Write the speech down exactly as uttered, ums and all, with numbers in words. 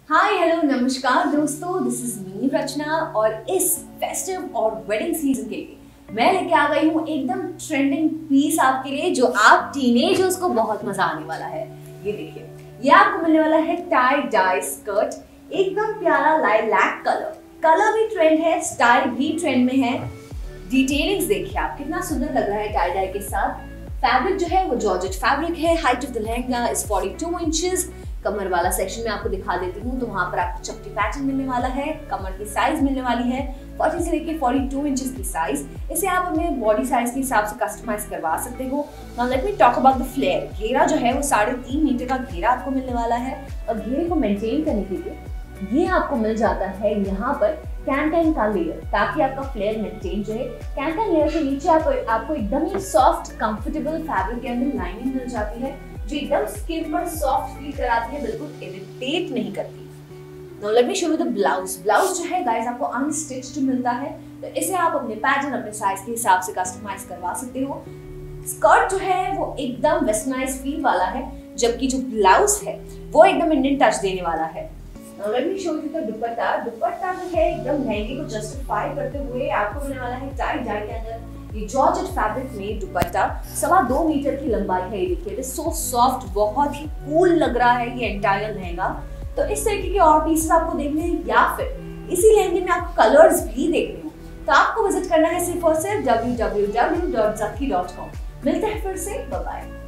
Hi hello नमस्कार दोस्तों, this is me रचना और इस फेस्टिव और वेडिंग सीजन के लिए मैं लेके आ गई हूँ एकदम ट्रेंडिंग पीस आपके लिए जो आप टीनेजर्स को बहुत मजा आने वाला है। ये देखिए, ये आपको मिलने वाला है टाई डाई स्कर्ट, एकदम प्यारा लाइलैक कलर। कलर भी ट्रेंड है, स्टाइल भी ट्रेंड में है। डिटेलिंग्स देखिए आप, कितना सुंदर लग रहा है टाई डाई के साथ। फैब्रिक जो है वो जॉर्जेट फैब्रिक है। Height of the lehenga is बयालीस इंचेस। कमर वाला सेक्शन में आपको दिखा देती हूँ, तो वहां पर आपको चपटी पैटर्न मिलने वाला है। कमर की साइज मिलने वाली है चालीस से लेके बयालीस इंचेस की साइज। इसे आप अपने बॉडी साइज के हिसाब से कस्टमाइज करवा सकते हो। Now let me talk about the flare. घेरा जो है वो साढ़े तीन मीटर का घेरा आपको मिलने वाला है और घेरे को मेंटेन करने के लिए ये आपको मिल जाता है यहाँ पर कैन कैन का लेयर, ताकि आपका फ्लेयर मेंटेन रहे। कैन कैन लेयर के नीचे आपको आपको एकदम ही सॉफ्ट कंफर्टेबल फैब्रिक के अंदर लाइनिंग मिल जाती है जो एकदम स्किन पर सॉफ्ट फील कराती है, बिल्कुल इरिटेट नहीं करती। Now let me show you the blouse. Blouse जो है गाइस आपको अनस्टिच्ड मिलता है, तो इसे आप अपने पैटर्न अपने साइज के हिसाब से कस्टमाइज करवा सकते हो। स्कर्ट जो है वो एकदम वेस्टर्नाइज फील वाला है, जबकि जो ब्लाउज है वो एकदम इंडियन टच देने वाला है। Now let me show you the दुपट्टा। दुपट्टा जो है एकदम लहंगे को जस्टिफाई करते हुए आपको मिलने वाला है टाई डाई के अंदर ये जॉर्जेट फैब्रिक में दुपट्टा। सवा दो मीटर की लंबाई है। ये देखिए, सो सॉफ्ट, बहुत ही कूल लग रहा है ये एंटायर लहंगा। तो इस तरीके के और पीसेस आपको देखने हैं या फिर इसी लहंगे में आपको कलर्स भी देखने हो, तो आपको विजिट करना है सिर्फ और सिर्फ W W W dot Zakki dot com. मिलते हैं फिर से, बाय बाय।